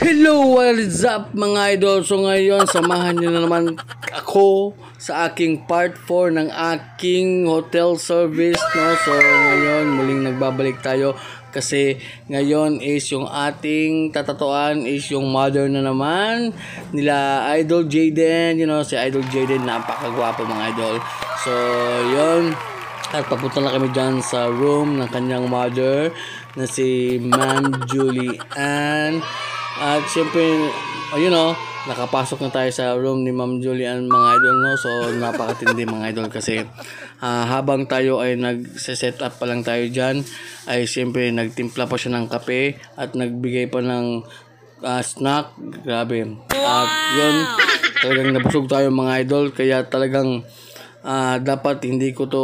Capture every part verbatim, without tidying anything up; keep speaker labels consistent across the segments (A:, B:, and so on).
A: Hello, what is up mga idol? So ngayon, samahan niyo na naman ako sa aking part four ng aking hotel service, no? So ngayon, muling nagbabalik tayo kasi ngayon is yung ating tatatuan is yung mother na naman nila Idol Jaden. You know, si Idol Jaden, napakagwapo mga idol. So yun, at papunta na kami dyan sa room ng kanyang mother na si Ma'am Julie Ann. At syempre, oh, you know, nakapasok na tayo sa room ni Ma'am Julian mga idol, no? So napakatindi mga idol kasi uh, habang tayo ay nag-set up pa lang tayo dyan, ay syempre nagtimpla pa siya ng kape at nagbigay pa ng uh, snack. Grabe. At yun, talagang nabusog tayo mga idol, kaya talagang uh, dapat hindi ko to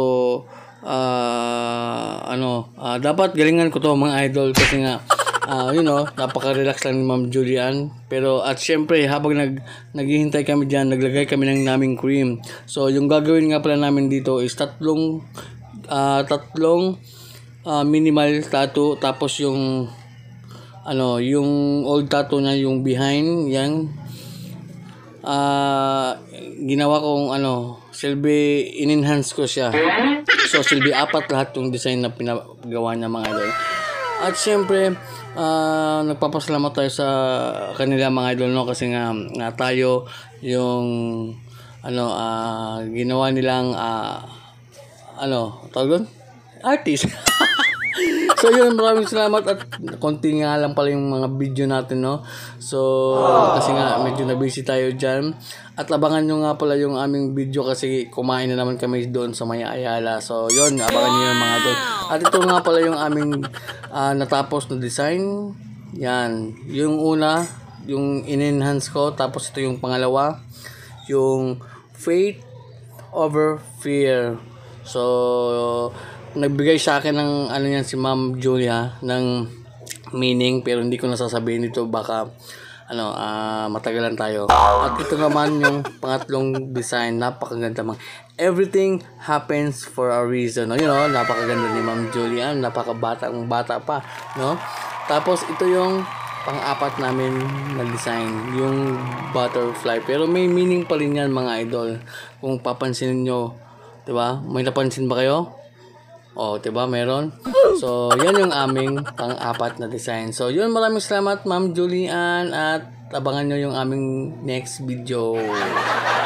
A: uh, ano, uh, dapat galingan ko to mga idol kasi nga Uh, you know, napaka-relax lang ni Ma'am Julian. Pero at syempre, habang nag naghihintay kami diyan, naglagay kami ng naming cream. So, yung gagawin nga pala namin dito is tatlong uh, tatlong uh, minimal tattoo, tapos yung ano, yung old tattoo niya, yung behind, yan. Uh, ginawa kong ano, silbi in-enhance ko siya. So, silbi apat lahat yung design na pinagawa niya mga idol. At syempre, uh, nagpapasalamat tayo sa kanila mga idol, no? Kasi nga, nga tayo yung ano, uh, ginawa nilang uh, ano, tawag doon? Artist. So yun, maraming salamat at konti nga lang pala yung mga video natin, no? So, kasi nga medyo na-busy tayo dyan. At abangan nyo nga pala yung aming video kasi kumain na naman kami doon sa Maya Ayala. So yun, abangan nyo yung mga doon. At ito nga pala yung aming uh, natapos na design. Yan, yung una, yung in-enhance ko. Tapos ito yung pangalawa, yung faith over fear. So, nagbigay sa akin ng ano yan si Ma'am Julia ng meaning, pero hindi ko nasasabihin dito, baka ano, uh, matagalan tayo. At ito naman yung pangatlong design, napakaganda mga everything happens for a reason, no? You know, napakaganda ni Ma'am Julia, napakabatang bata pa, no? Tapos ito yung pang-apat namin na design, yung butterfly, pero may meaning pa rin yan mga idol kung papansinin nyo, diba? May napansin ba kayo? Oh, diba? Meron. So, yan yung aming pang-apat na design. So, yun, maraming salamat Ma'am Julian at abangan nyo yung aming next video.